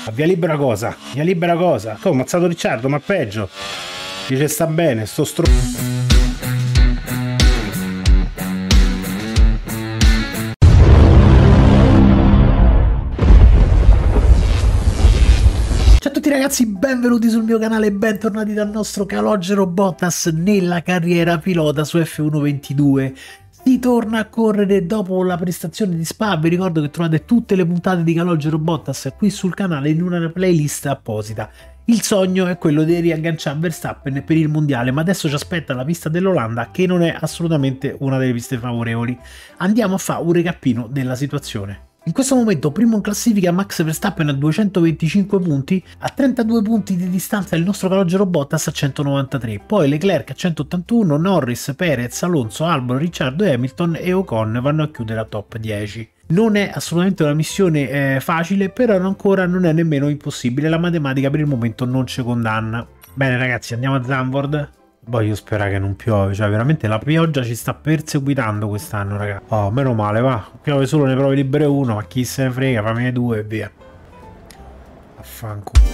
A via libera cosa? Via libera cosa? Come, ho ammazzato Ricciardo, ma peggio. Dice sta bene, sto Ciao a tutti ragazzi, benvenuti sul mio canale e bentornati dal nostro Calogero Bottas nella carriera pilota su F1 22. Si torna a correre dopo la prestazione di Spa. Vi ricordo che trovate tutte le puntate di Calogero Bottas qui sul canale in una playlist apposita. Il sogno è quello di riagganciare Verstappen per il mondiale, ma adesso ci aspetta la pista dell'Olanda, che non è assolutamente una delle piste favorevoli. Andiamo a fare un recapino della situazione. In questo momento primo in classifica Max Verstappen a 225 punti, a 32 punti di distanza il nostro Calogero Bottas a 193, poi Leclerc a 181, Norris, Perez, Alonso, Albon, Ricciardo, Hamilton e Ocon vanno a chiudere a top 10. Non è assolutamente una missione facile, però ancora non è nemmeno impossibile, la matematica per il momento non ci condanna. Bene ragazzi, andiamo a Zandvoort. Voglio sperare che non piove, cioè veramente la pioggia ci sta perseguitando quest'anno, raga. Oh, meno male, va. Piove solo le prove libere 1, ma chi se ne frega, fammi 2 e via. Affanculo.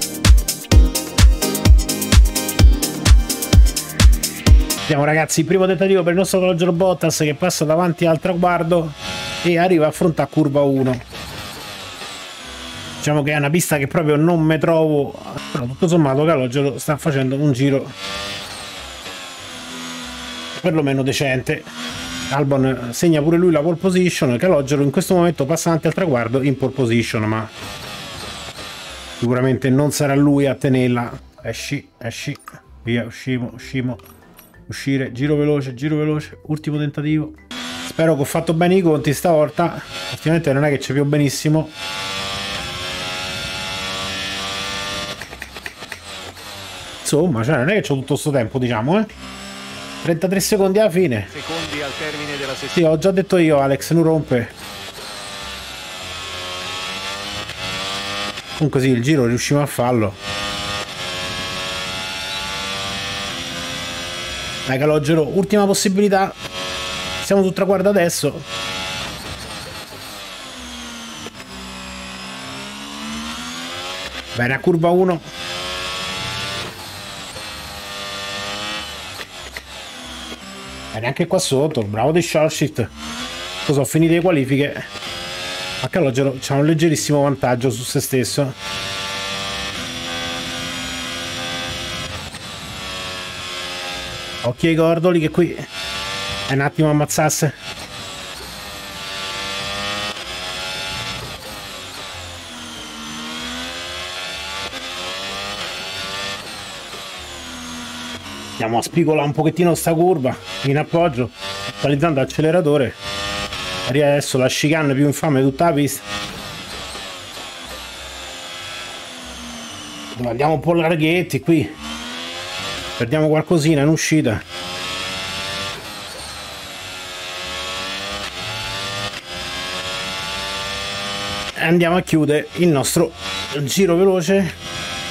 Andiamo ragazzi, primo tentativo per il nostro Calogero Bottas che passa davanti al traguardo e arriva a affrontare curva 1. Diciamo che è una pista che proprio non mi trovo, però tutto sommato Calogero sta facendo un giro perlomeno decente. Albon segna pure lui la pole position, Calogero in questo momento passa davanti al traguardo in pole position, ma sicuramente non sarà lui a tenerla. Esci, via, uscire, giro veloce, ultimo tentativo. Spero che ho fatto bene i conti stavolta, ultimamente non è che c'è più benissimo. Insomma, cioè non è che c'ho tutto sto tempo, diciamo, 33 secondi alla fine. Secondi al termine della sessione. Sì, ho già detto io, Alex, non rompe. Comunque sì, il giro riusciamo a farlo. Dai Calogero, ultima possibilità. Siamo sul traguardo adesso. Bene, a curva 1. Bene, anche qua sotto, bravo di Short. Sono finite le qualifiche. A Calogero c'ha un leggerissimo vantaggio su se stesso. Occhio ai cordoli che qui è un attimo ammazzasse. Andiamo a spigolare un pochettino sta curva in appoggio, attualizzando l'acceleratore. Arriva adesso la chicane più infame di tutta la pista, dove andiamo un po' larghetti qui, perdiamo qualcosina in uscita. E andiamo a chiudere il nostro giro veloce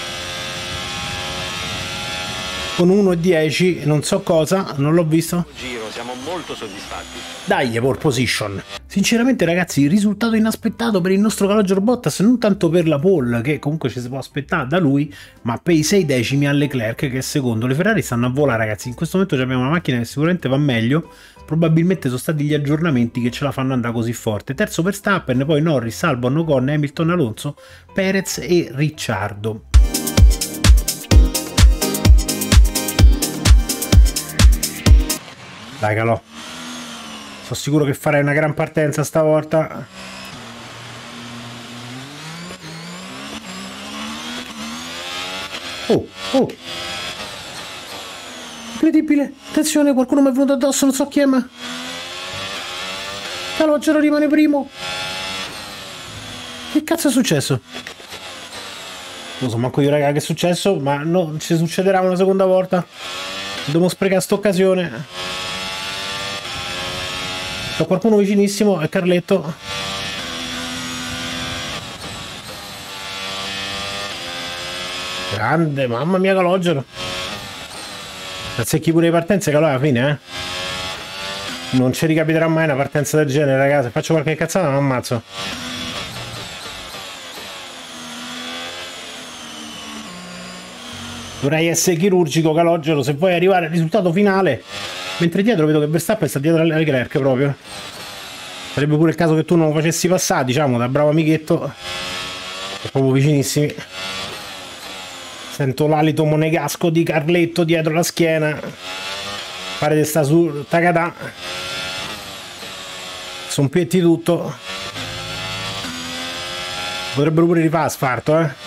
con 1:10, non so cosa, non l'ho visto. Giro, siamo molto soddisfatti. Dai, pole position. Sinceramente ragazzi, risultato inaspettato per il nostro Calogero Bottas, non tanto per la pole, che comunque ci si può aspettare da lui, ma per i 6 decimi a Leclerc, che è secondo. Le Ferrari stanno a volare ragazzi, in questo momento abbiamo una macchina che sicuramente va meglio, probabilmente sono stati gli aggiornamenti che ce la fanno andare così forte. Terzo Verstappen, poi Norris, Albon, Ocon, Hamilton, Alonso, Perez e Ricciardo. Dai Calò, sono sicuro che farai una gran partenza stavolta. Oh, incredibile, attenzione, qualcuno mi è venuto addosso, non so chi è, ma Calogero rimane primo. Che cazzo è successo? Non so manco io raga che è successo, ma non ci succederà una seconda volta. Dobbiamo sprecare sta occasione. C'è qualcuno vicinissimo, è Carletto. Grande, mamma mia Calogero. Azzecchi pure le partenze, Calò alla fine, Non ci ricapiterà mai una partenza del genere, ragazzi. Se faccio qualche cazzata non ammazzo. Dovrei essere chirurgico, Calogero, se vuoi arrivare al risultato finale. Mentre dietro vedo che Verstappen sta dietro a Leclerc proprio. Sarebbe pure il caso che tu non lo facessi passare, diciamo, da bravo amichetto. È proprio vicinissimi. Sento l'alito monegasco di Carletto dietro la schiena. Pare che sta su Takada. Sono pietti tutto. Potrebbero pure rifare asfalto, eh.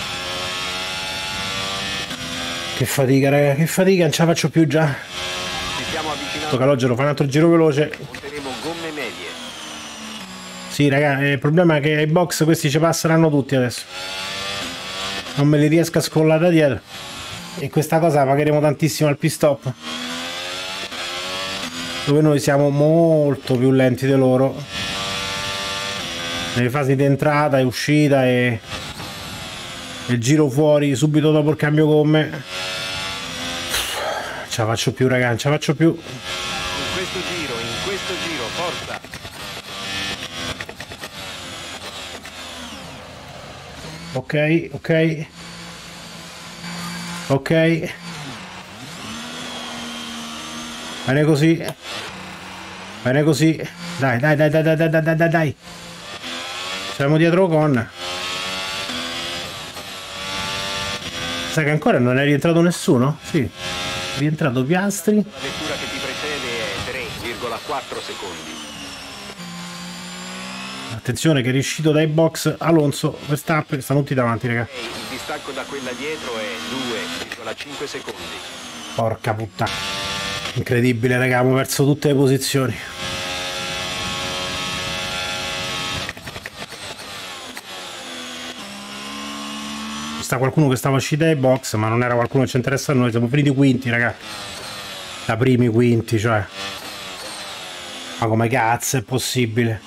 Che fatica, raga, che fatica, non ce la faccio più già. Ci stiamo avvicinando. Calogero, fa un altro giro veloce. Monteremo gomme medie. Sì, raga, il problema è che ai box questi ci passeranno tutti adesso. Non me li riesco a scollare da dietro. E questa cosa la pagheremo tantissimo al pit stop, dove noi siamo molto più lenti di loro nelle fasi di entrata e uscita e il giro fuori subito dopo il cambio gomme. Non ce la faccio più, raga, non ce la faccio più. In questo giro, forza. Ok, ok. Ok. Bene così. Bene così. Dai, dai, dai, dai, dai, dai, dai, dai, dai. Siamo dietro con. Sai che ancora non è rientrato nessuno? Sì. È rientrato Piastri. La vettura che ti precede è 3,4 secondi. Attenzione che è riuscito dai box Alonso, Verstappen, stanno tutti davanti, raga. Il distacco da quella dietro è 2,5 secondi. Porca puttana. Incredibile, raga, abbiamo perso tutte le posizioni. Sta qualcuno che stava uscendo dai box, ma non era qualcuno che ci interessa a noi, siamo finiti quinti, raga. Da primi quinti, cioè. Ma come cazzo è possibile?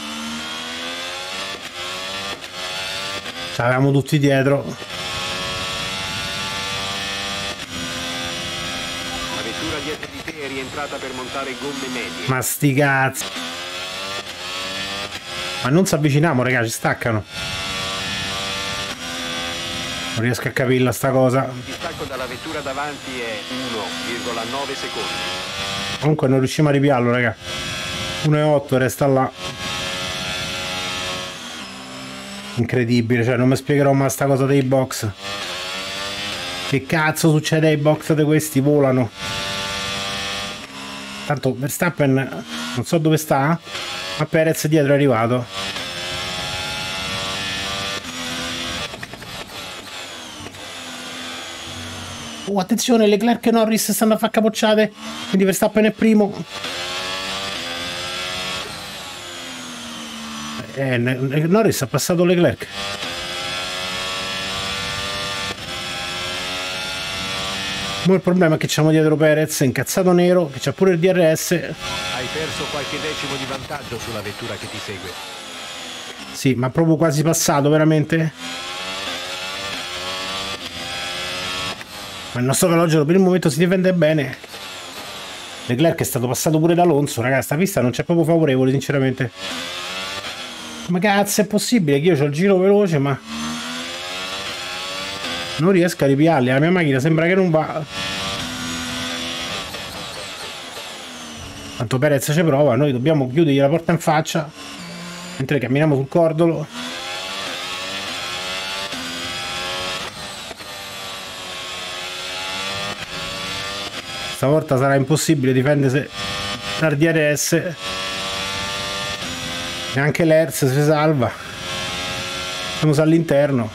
Ce l'avevamo tutti dietro. La vettura dietro di te è rientrata per montare gomme medie. Ma sti cazzi. Ma non si avviciniamo, raga, ci staccano. Non riesco a capirla sta cosa. Il distacco dalla vettura davanti è 1,9 secondi. Comunque non riusciamo a ripiarlo, raga. 1,8 resta là. Incredibile, cioè non mi spiegherò mai sta cosa dei box. Che cazzo succede ai box di questi? Volano. Tanto Verstappen non so dove sta, ma Perez dietro è arrivato. Oh, attenzione, Leclerc e Norris stanno a fare capocciate, quindi Verstappen è primo. Norris ha passato Leclerc. Ma il problema è che c'è dietro Perez, incazzato nero, che c'ha pure il DRS. Hai perso qualche decimo di vantaggio sulla vettura che ti segue. Sì, ma proprio quasi passato, veramente. Ma il nostro Calogero per il momento si difende bene. Leclerc è stato passato pure da Alonso, ragazzi, sta pista non c'è proprio favorevole, sinceramente. Ma cazzo è possibile che io ho il giro veloce, ma non riesco a ripiarli, la mia macchina sembra che non va. Tanto Perez ci prova, noi dobbiamo chiudergli la porta in faccia mentre camminiamo sul cordolo. Stavolta sarà impossibile difendersi dal DRS. Neanche l'Hertz si salva. Siamo all'interno.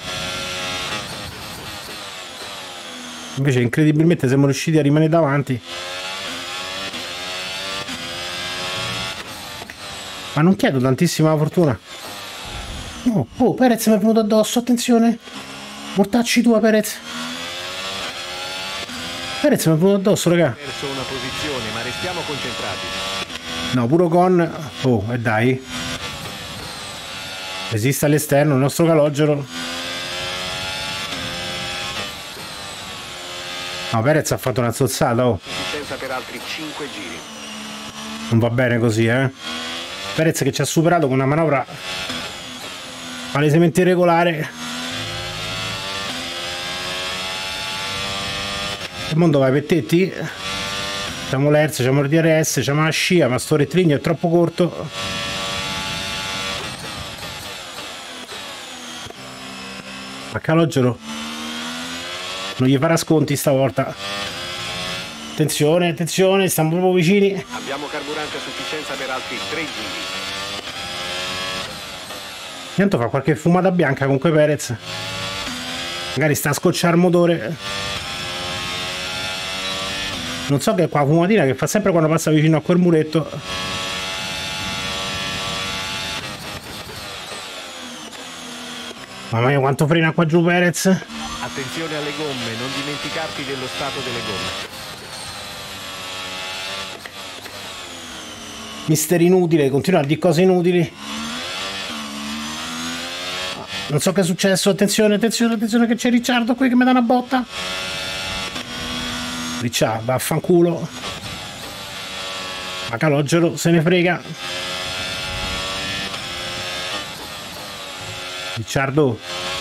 Invece incredibilmente siamo riusciti a rimanere davanti. Ma non chiedo tantissima fortuna. Oh, oh, Perez mi è venuto addosso, attenzione. Mortacci tua, Perez. Perez mi è venuto addosso, raga. Perso una posizione, ma restiamo concentrati. No, puro con. Oh, e dai. Resiste all'esterno il nostro Calogero. No, Perez ha fatto una zozzata, oh. Assistenza per altri 5 giri. Non va bene così, eh. Perez che ci ha superato con una manovra palesemente irregolare. Il mondo va ai pettetti. C'abbiamo l'Hertz, c'abbiamo il DRS, c'abbiamo la scia, ma sto rettilineo è troppo corto. Ma Calogero non gli farà sconti stavolta. Attenzione, attenzione, stiamo proprio vicini. Abbiamo carburante a sufficienza per altri 3 giri. Intanto fa qualche fumata bianca comunque Perez. Magari sta a scocciare il motore. Non so che è qua fumatina che fa sempre quando passa vicino a quel muretto. Mamma mia quanto frena qua giù Perez. Attenzione alle gomme, non dimenticarti dello stato delle gomme. Mister inutile, continua a dire cose inutili. Non so che è successo, attenzione, attenzione, attenzione che c'è Ricciardo qui che mi dà una botta. Ricciardo, vaffanculo. Ma Calogero se ne frega. Ricciardo.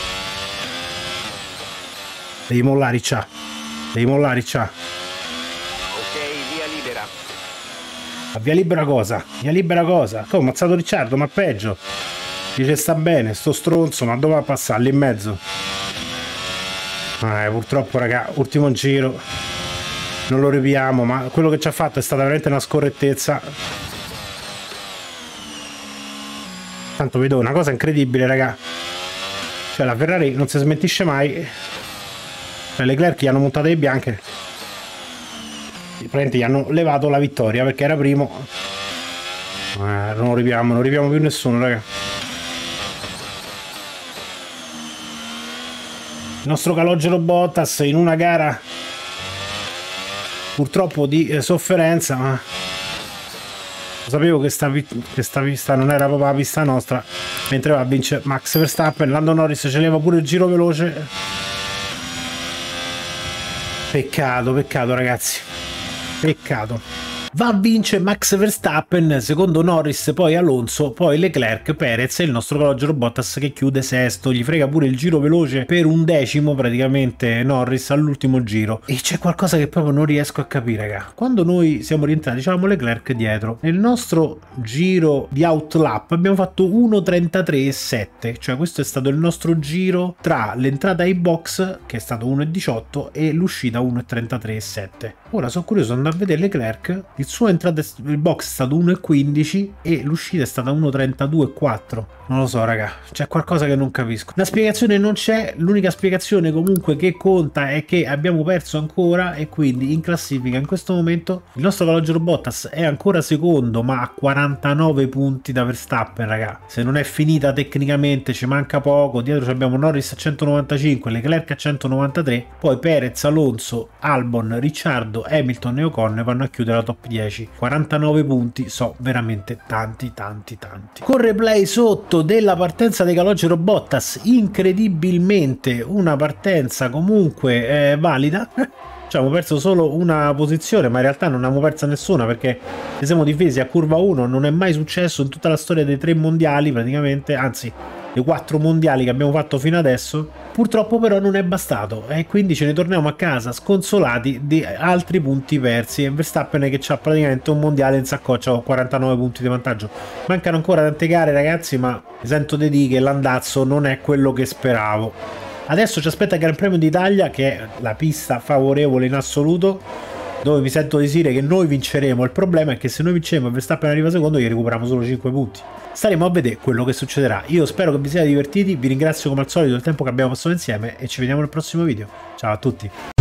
Devi mollare Ricciardo. Devi mollare Ricciardo. Ok, via libera. Ma via libera cosa? Via libera cosa? Come ho ammazzato Ricciardo, ma peggio. Dice sta bene, sto stronzo, ma dove va a passare? Lì in mezzo. Purtroppo raga, ultimo giro. Non lo ripiamo, ma quello che ci ha fatto è stata veramente una scorrettezza. Tanto vedo una cosa incredibile raga. Cioè la Ferrari non si smentisce mai. Cioè Leclerc gli hanno montato le bianche. Praticamente gli hanno levato la vittoria perché era primo. Non ripiamo più nessuno raga. Il nostro Calogero Bottas in una gara purtroppo di sofferenza, ma sapevo che sta pista non era proprio la pista nostra, mentre va a vincere Max Verstappen. Lando Norris ci leva pure il giro veloce. Peccato, peccato ragazzi, peccato. Va a vincere Max Verstappen, secondo Norris, poi Alonso, poi Leclerc, Perez e il nostro Calogero Bottas che chiude sesto. Gli frega pure il giro veloce per 1/10 praticamente Norris all'ultimo giro. E c'è qualcosa che proprio non riesco a capire raga. Quando noi siamo rientrati diciamo Leclerc dietro, nel nostro giro di outlap abbiamo fatto 1:33,7, cioè questo è stato il nostro giro tra l'entrata ai box che è stato 1:18 e l'uscita 1:33,7. Ora sono curioso di andare a vedere Leclerc. Il suo entrata il box è stato 1,15 e l'uscita è stata 1,32,4. Non lo so raga, c'è qualcosa che non capisco. La spiegazione non c'è, l'unica spiegazione comunque che conta è che abbiamo perso ancora e quindi in classifica in questo momento il nostro Calogero Bottas è ancora secondo ma a 49 punti da Verstappen raga. Se non è finita tecnicamente ci manca poco, dietro abbiamo Norris a 195, Leclerc a 193, poi Perez, Alonso, Albon, Ricciardo, Hamilton e Ocon vanno a chiudere la top 10. 49 punti so veramente tanti. Con replay sotto della partenza dei Calogero Bottas, incredibilmente una partenza comunque valida. Cioè abbiamo perso solo una posizione, ma in realtà non abbiamo persa nessuna perché ci siamo difesi a curva 1, non è mai successo in tutta la storia dei 3 mondiali praticamente, anzi dei 4 mondiali che abbiamo fatto fino adesso. Purtroppo però non è bastato e quindi ce ne torniamo a casa sconsolati di altri punti persi e Verstappen che ha praticamente un mondiale in saccoccia con 49 punti di vantaggio. Mancano ancora tante gare ragazzi, ma mi sento di dire che l'andazzo non è quello che speravo. Adesso ci aspetta il Gran Premio d'Italia che è la pista favorevole in assoluto, dove mi sento di dire che noi vinceremo. Il problema è che se noi vinciamo e Verstappen arriva secondo gli recuperiamo solo 5 punti. Staremo a vedere quello che succederà. Io spero che vi siate divertiti, vi ringrazio come al solito del tempo che abbiamo passato insieme e ci vediamo nel prossimo video. Ciao a tutti!